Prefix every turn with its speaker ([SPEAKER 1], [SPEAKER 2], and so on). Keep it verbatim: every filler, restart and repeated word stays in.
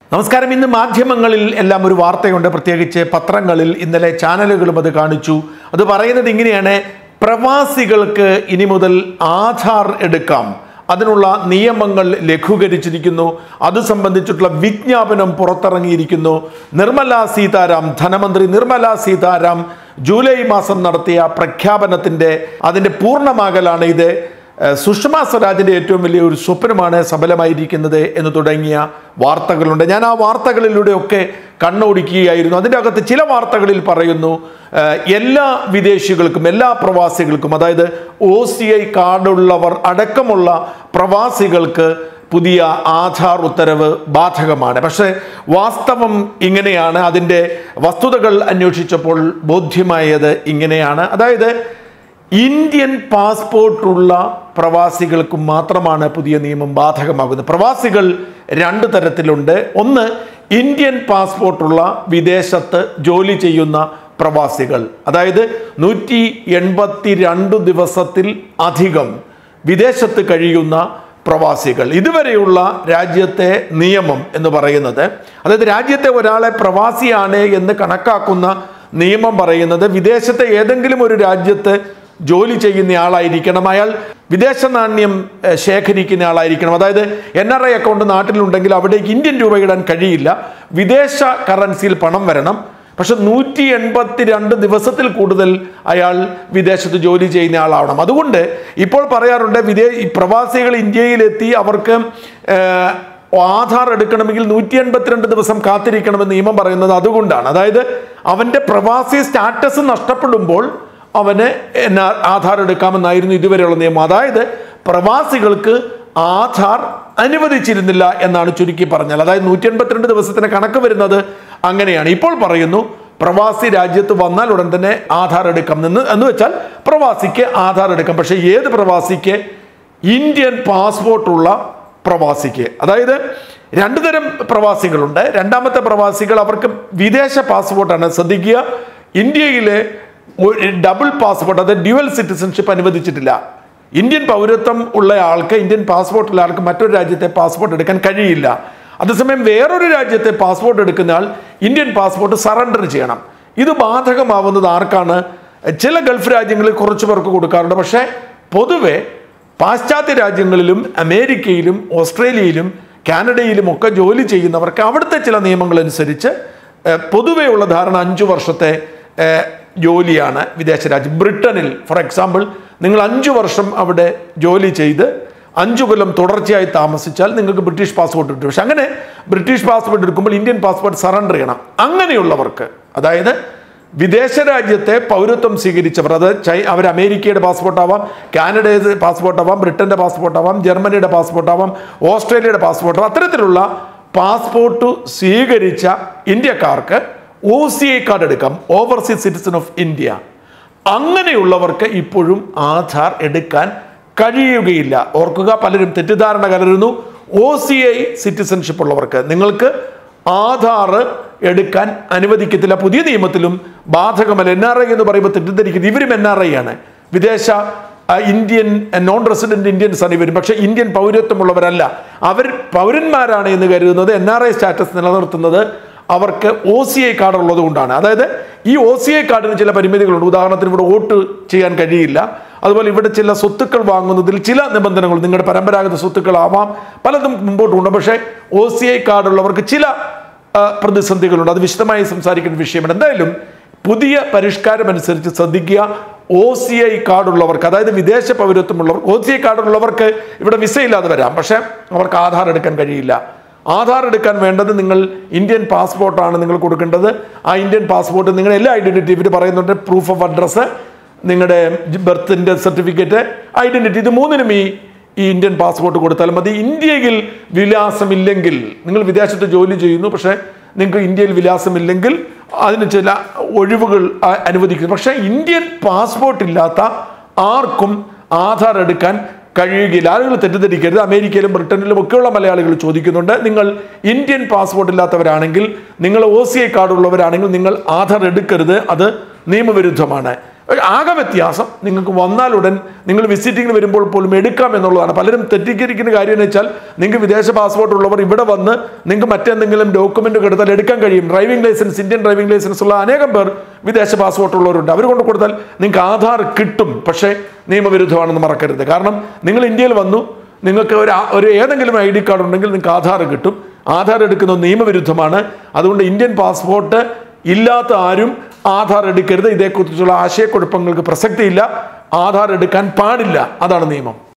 [SPEAKER 1] നമസ്കാരം. ഇന്ന് മാധ്യമങ്ങളിൽ എല്ലാം ഒരു വാർത്തയുണ്ട്, പ്രത്യേകിച്ച് പത്രങ്ങളിൽ. ഇന്നലെ ചാനലുകളും അത് കാണിച്ചു. അത് പറയുന്നത് ഇങ്ങനെയാണ്: പ്രവാസികൾക്ക് ഇനി മുതൽ ആധാർ എടുക്കാം, അതിനുള്ള നിയമങ്ങൾ ലഘൂകരിച്ചിരിക്കുന്നു. അത് സംബന്ധിച്ചിട്ടുള്ള വിജ്ഞാപനം പുറത്തിറങ്ങിയിരിക്കുന്നു. നിർമ്മല സീതാരാം, ധനമന്ത്രി നിർമ്മല സീതാരാം ജൂലൈ മാസം നടത്തിയ പ്രഖ്യാപനത്തിൻ്റെ അതിൻ്റെ പൂർണ്ണമാകലാണ് ഇത്. സുഷമ സ്വരാജിൻ്റെ ഏറ്റവും വലിയ ഒരു സ്വപ്നമാണ് സഫലമായിരിക്കുന്നത് എന്ന് തുടങ്ങിയ വാർത്തകളുണ്ട്. ഞാൻ ആ വാർത്തകളിലൂടെയൊക്കെ കണ്ണോടിക്കുകയായിരുന്നു. അതിൻ്റെ അകത്ത് ചില വാർത്തകളിൽ പറയുന്നു എല്ലാ വിദേശികൾക്കും, എല്ലാ പ്രവാസികൾക്കും, അതായത് ഒ സി ഐ കാർഡുള്ളവർ അടക്കമുള്ള പ്രവാസികൾക്ക് പുതിയ ആധാർ ഉത്തരവ് ബാധകമാണ്. പക്ഷേ വാസ്തവം ഇങ്ങനെയാണ്. അതിൻ്റെ വസ്തുതകൾ അന്വേഷിച്ചപ്പോൾ ബോധ്യമായത് ഇങ്ങനെയാണ്. അതായത് ഇന്ത്യൻ പാസ്പോർട്ടുള്ള പ്രവാസികൾക്ക് മാത്രമാണ് പുതിയ നിയമം ബാധകമാകുന്നത്. പ്രവാസികൾ രണ്ട് തരത്തിലുണ്ട്. ഒന്ന്, ഇന്ത്യൻ പാസ്പോർട്ടുള്ള വിദേശത്ത് ജോലി ചെയ്യുന്ന പ്രവാസികൾ, അതായത് നൂറ്റി എൺപത്തി രണ്ട് ദിവസത്തിൽ അധികം വിദേശത്ത് കഴിയുന്ന പ്രവാസികൾ. ഇതുവരെയുള്ള രാജ്യത്തെ നിയമം എന്ന് പറയുന്നത്, അതായത് രാജ്യത്തെ ഒരാളെ പ്രവാസിയാണ് എന്ന് കണക്കാക്കുന്ന നിയമം പറയുന്നത് വിദേശത്തെ ഏതെങ്കിലും ഒരു രാജ്യത്ത് ജോലി ചെയ്യുന്ന ആളായിരിക്കണം, അയാൾ വിദേശ നാണ്യം ശേഖരിക്കുന്ന ആളായിരിക്കണം. അതായത് എൻ ആർ ഐ അക്കൗണ്ട് നാട്ടിലുണ്ടെങ്കിൽ അവിടേക്ക് ഇന്ത്യൻ രൂപ ഇടാൻ കഴിയില്ല, വിദേശ കറൻസിയിൽ പണം വരണം. പക്ഷെ നൂറ്റി എൺപത്തി രണ്ട് ദിവസത്തിൽ കൂടുതൽ അയാൾ വിദേശത്ത് ജോലി ചെയ്യുന്ന ആളാവണം. അതുകൊണ്ട് ഇപ്പോൾ പറയാറുണ്ട്, വിദേ പ്രവാസികൾ ഇന്ത്യയിലെത്തി അവർക്ക് ആധാർ എടുക്കണമെങ്കിൽ നൂറ്റി എൺപത്തിരണ്ട് ദിവസം കാത്തിരിക്കണമെന്ന് നിയമം പറയുന്നത് അതുകൊണ്ടാണ്. അതായത് അവൻ്റെ പ്രവാസി സ്റ്റാറ്റസ് നഷ്ടപ്പെടുമ്പോൾ അവന് ആധാർ എടുക്കാമെന്നായിരുന്നു ഇതുവരെയുള്ള നിയമം. അതായത് പ്രവാസികൾക്ക് ആധാർ അനുവദിച്ചിരുന്നില്ല എന്നാണ് ചുരുക്കി പറഞ്ഞാൽ. അതായത് നൂറ്റി എൺപത്തിരണ്ട് ദിവസത്തിന് കണക്ക് വരുന്നത് അങ്ങനെയാണ്. ഇപ്പോൾ പറയുന്നു പ്രവാസി രാജ്യത്ത് വന്നാൽ ഉടൻ തന്നെ ആധാർ എടുക്കാം എന്ന് എന്ന് വെച്ചാൽ പ്രവാസിക്ക് ആധാർ എടുക്കാം. പക്ഷേ ഏത് പ്രവാസിക്ക്? ഇന്ത്യൻ പാസ്പോർട്ടുള്ള പ്രവാസിക്ക്. അതായത് രണ്ടു തരം പ്രവാസികളുണ്ട്. രണ്ടാമത്തെ പ്രവാസികൾ, അവർക്ക് വിദേശ പാസ്പോർട്ടാണ്. ശ്രദ്ധിക്കുക, ഇന്ത്യയിലെ ഡബിൾ പാസ്പോർട്ട്, അതായത് ഡ്യുവൽ സിറ്റിസൺഷിപ്പ് അനുവദിച്ചിട്ടില്ല. ഇന്ത്യൻ പൗരത്വം ഉള്ള ആൾക്ക്, ഇന്ത്യൻ പാസ്പോർട്ട് ഉള്ള ആൾക്ക് മറ്റൊരു രാജ്യത്തെ പാസ്പോർട്ട് എടുക്കാൻ കഴിയില്ല. അതേസമയം വേറൊരു രാജ്യത്തെ പാസ്പോർട്ട് എടുക്കുന്ന ആൾ ഇന്ത്യൻ പാസ്പോർട്ട് സറണ്ടർ ചെയ്യണം. ഇത് ബാധകമാവുന്നത് ആർക്കാണ്? ചില ഗൾഫ് രാജ്യങ്ങളിൽ കുറച്ച് പേർക്ക് കൊടുക്കാറുണ്ട്. പക്ഷേ പൊതുവെ പാശ്ചാത്യ രാജ്യങ്ങളിലും അമേരിക്കയിലും ഓസ്ട്രേലിയയിലും കാനഡയിലും ഒക്കെ ജോലി ചെയ്യുന്നവർക്ക് അവിടുത്തെ ചില നിയമങ്ങൾ അനുസരിച്ച് പൊതുവെയുള്ള ധാരണ അഞ്ചു വർഷത്തെ ജോലിയാണ് വിദേശ രാജ്യം. ബ്രിട്ടനിൽ ഫോർ എക്സാമ്പിൾ നിങ്ങൾ അഞ്ചു വർഷം അവിടെ ജോലി ചെയ്ത് അഞ്ചു കൊല്ലം തുടർച്ചയായി താമസിച്ചാൽ നിങ്ങൾക്ക് ബ്രിട്ടീഷ് പാസ്പോർട്ട് കിട്ടും. പക്ഷെ അങ്ങനെ ബ്രിട്ടീഷ് പാസ്പോർട്ട് എടുക്കുമ്പോൾ ഇന്ത്യൻ പാസ്പോർട്ട് സറണ്ടർ ചെയ്യണം. അങ്ങനെയുള്ളവർക്ക്, അതായത് വിദേശ രാജ്യത്തെ പൗരത്വം സ്വീകരിച്ചവർ, അത് ചൈ അവർ അമേരിക്കയുടെ പാസ്പോർട്ടാവാം, കാനഡയുടെ പാസ്പോർട്ടാവാം, ബ്രിട്ടൻ്റെ പാസ്പോർട്ടാവാം, ജർമ്മനിയുടെ പാസ്പോർട്ടാവാം, ഓസ്ട്രേലിയയുടെ പാസ്പോർട്ടാവാം, അത്തരത്തിലുള്ള പാസ്പോർട്ട് സ്വീകരിച്ച ഇന്ത്യക്കാർക്ക് ഒ സി ഐ കാർഡ് എടുക്കാം, ഓവർസീസ് സിറ്റിസൺ ഓഫ് ഇന്ത്യ. അങ്ങനെയുള്ളവർക്ക് ഇപ്പോഴും ആധാർ എടുക്കാൻ കഴിയുകയില്ല. ഓർക്കുക, പലരും തെറ്റിദ്ധാരണ കലരുന്നു. ഒ സി ഐ സിറ്റിസൺഷിപ്പ് ഉള്ളവർക്ക് നിങ്ങൾക്ക് ആധാർ എടുക്കാൻ അനുവദിക്കത്തില്ല. പുതിയ നിയമത്തിലും ബാധകമല്ല. എൻ ആർ ഐ എന്ന് പറയുമ്പോൾ തെറ്റിദ്ധരിക്കുന്നത് ഇവരും എൻ ആർ ഐ ആണ്, വിദേശ ഇന്ത്യൻ നോൺ റെസിഡന്റ് ഇന്ത്യൻസ് ആണ് ഇവരും. പക്ഷേ ഇന്ത്യൻ പൗരത്വമുള്ളവരല്ല. അവർ പൗരന്മാരാണ് എന്ന് കരുതുന്നത്. എൻ ആർ ഐ സ്റ്റാറ്റസ് നിലനിർത്തുന്നത് അവർക്ക് ഒ സി ഐ കാർഡ് ഉള്ളത് കൊണ്ടാണ്. അതായത് ഈ ഒ സി ഐ കാർഡിന് ചില പരിമിതികളുണ്ട്. ഉദാഹരണത്തിന് ഇവിടെ വോട്ട് ചെയ്യാൻ കഴിയില്ല. അതുപോലെ ഇവിടെ ചില സ്വത്തുക്കൾ വാങ്ങുന്നതിൽ ചില നിബന്ധനകൾ, നിങ്ങളുടെ പരമ്പരാഗത സ്വത്തുക്കളാവാം, പലതും മുമ്പോട്ടുണ്ട്. പക്ഷേ ഒ സി ഐ കാർഡുള്ളവർക്ക് ചില പ്രതിസന്ധികളുണ്ട്. അത് വിശദമായി സംസാരിക്കുന്ന വിഷയമാണ്. എന്തായാലും പുതിയ പരിഷ്കാരം അനുസരിച്ച് ശ്രദ്ധിക്കുക, ഒ സി ഐ കാർഡുള്ളവർക്ക്, അതായത് വിദേശ പൗരത്വമുള്ളവർക്ക്, ഒ സി ഐ കാർഡുള്ളവർക്ക് ഇവിടെ വിസ ഇല്ലാതെ വരാം, പക്ഷേ അവർക്ക് ആധാർ എടുക്കാൻ കഴിയില്ല. ആധാർ എടുക്കാൻ വേണ്ടത് നിങ്ങൾ ഇന്ത്യൻ പാസ്പോർട്ടാണ് നിങ്ങൾ കൊടുക്കേണ്ടത്. ആ ഇന്ത്യൻ പാസ്പോർട്ട് നിങ്ങളുടെ എല്ലാ ഐഡന്റിറ്റി, ഇവർ പറയുന്നുണ്ട് പ്രൂഫ് ഓഫ് അഡ്രസ്സ്, നിങ്ങളുടെ ബർത്തിൻ്റെ സർട്ടിഫിക്കറ്റ്, ഐഡന്റിറ്റി, ഇത് മൂന്നിനും ഈ ഈ ഇന്ത്യൻ പാസ്പോർട്ട് കൊടുത്താൽ മതി. ഇന്ത്യയിൽ വിലാസമില്ലെങ്കിൽ, നിങ്ങൾ വിദേശത്ത് ജോലി ചെയ്യുന്നു പക്ഷേ നിങ്ങൾക്ക് ഇന്ത്യയിൽ വിലാസമില്ലെങ്കിൽ അതിന് ചില ഒഴിവുകൾ അനുവദിക്കുന്നു. പക്ഷേ ഇന്ത്യൻ പാസ്പോർട്ട് ഇല്ലാത്ത ആർക്കും ആധാർ എടുക്കാൻ കഴിയുകയില്ല. ആളുകൾ തെറ്റിദ്ധരിക്കരുത്. അമേരിക്കയിലും ബ്രിട്ടനിലും ഒക്കെയുള്ള മലയാളികൾ ചോദിക്കുന്നുണ്ട്, നിങ്ങൾ ഇന്ത്യൻ പാസ്പോർട്ട് ഇല്ലാത്തവരാണെങ്കിൽ, നിങ്ങൾ ഒ സി ഐ കാർഡ് ഉള്ളവരാണെങ്കിൽ നിങ്ങൾ ആധാർ എടുക്കരുത്, അത് നിയമവിരുദ്ധമാണ്. ആകെ വ്യത്യാസം നിങ്ങൾക്ക് വന്നാലുടൻ നിങ്ങൾ വിസിറ്റിങ്ങിന് വരുമ്പോൾ പോലും എടുക്കാം എന്നുള്ളതാണ്. പലരും തെറ്റിദ്ധരിക്കുന്ന കാര്യം എന്ന് വെച്ചാൽ നിങ്ങൾക്ക് വിദേശ പാസ്പോർട്ട് ഉള്ളവർ ഇവിടെ വന്ന് നിങ്ങൾക്ക് മറ്റെന്തെങ്കിലും ഡോക്യുമെന്റ് കൊടുത്താൽ എടുക്കാൻ കഴിയും. Driving licence, Indian driving licence ഉള്ള അനേകം പേർ വിദേശ പാസ്പോർട്ട് ഉള്ളവരുണ്ട്. അവർ കൊണ്ട് കൊടുത്താൽ നിങ്ങൾക്ക് ആധാർ കിട്ടും. പക്ഷേ നിയമവിരുദ്ധമാണെന്ന് മറക്കരുത്. കാരണം നിങ്ങൾ ഇന്ത്യയിൽ വന്നു, നിങ്ങൾക്ക് ഒരു ഒരു ഏതെങ്കിലും ഐ ഡി കാർഡ് ഉണ്ടെങ്കിൽ നിങ്ങൾക്ക് ആധാർ കിട്ടും. ആധാർ എടുക്കുന്നത് നിയമവിരുദ്ധമാണ്. അതുകൊണ്ട് ഇന്ത്യൻ പാസ്പോർട്ട് ഇല്ലാത്ത ആരും ആധാർ എടുക്കരുത്. ഇതേക്കുറിച്ചുള്ള ആശയക്കുഴപ്പങ്ങൾക്ക് പ്രസക്തിയില്ല. ആധാർ എടുക്കാൻ പാടില്ല. അതാണ് നിയമം.